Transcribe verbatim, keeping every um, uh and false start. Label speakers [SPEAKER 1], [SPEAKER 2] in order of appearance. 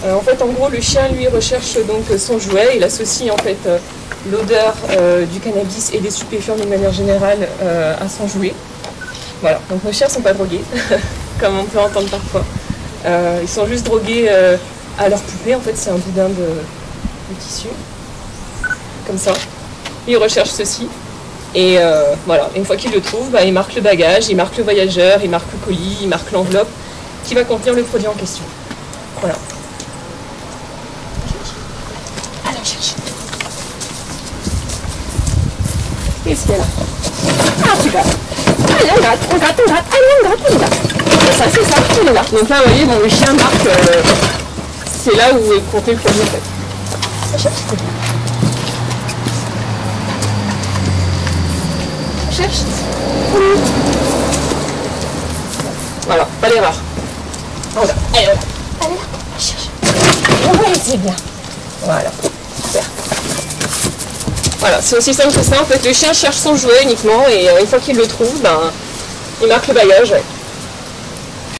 [SPEAKER 1] Euh, en fait, en gros, le chien, lui, recherche donc son jouet. Il associe en fait euh, l'odeur euh, du cannabis et des stupéfiants d'une manière générale euh, à son jouet. Voilà, donc nos chiens ne sont pas drogués, comme on peut entendre parfois. Euh, ils sont juste drogués euh, à leur poupée. En fait, c'est un boudin de, de tissu, comme ça. Ils recherchent ceci. Et euh, voilà, une fois qu'il le trouve, bah, il marque le bagage, il marque le voyageur, il marque le colis, il marque l'enveloppe qui va contenir le produit en question. Voilà. Allez, on cherche. Qu'est-ce qu'il y a là? Ah, tu grattes. Allez, on gratte, on gratte, on gratte. Allez, on gratte, on gratte. C'est ça, c'est ça, on est là. Donc là, vous voyez, bon, le chien marque, euh, c'est là où est compté le produit en fait. On cherche. Cherche. Voilà, pas l'erreur. Voilà, allez, voilà. Allez là, cherche. Oui, c'est bien. Voilà, super. Voilà, c'est aussi simple que ça. En fait, le chien cherche son jouet uniquement et euh, une fois qu'il le trouve, ben, il marque le bagage. Ouais.